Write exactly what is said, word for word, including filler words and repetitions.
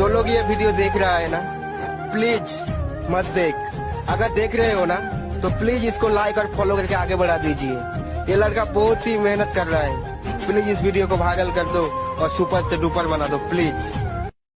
जो लोग ये वीडियो देख रहा है ना, प्लीज मत देख। अगर देख रहे हो ना तो प्लीज इसको लाइक और फॉलो करके आगे बढ़ा दीजिए। ये लड़का बहुत ही मेहनत कर रहा है। प्लीज इस वीडियो को वायरल कर दो और सुपर से डुपर बना दो प्लीज।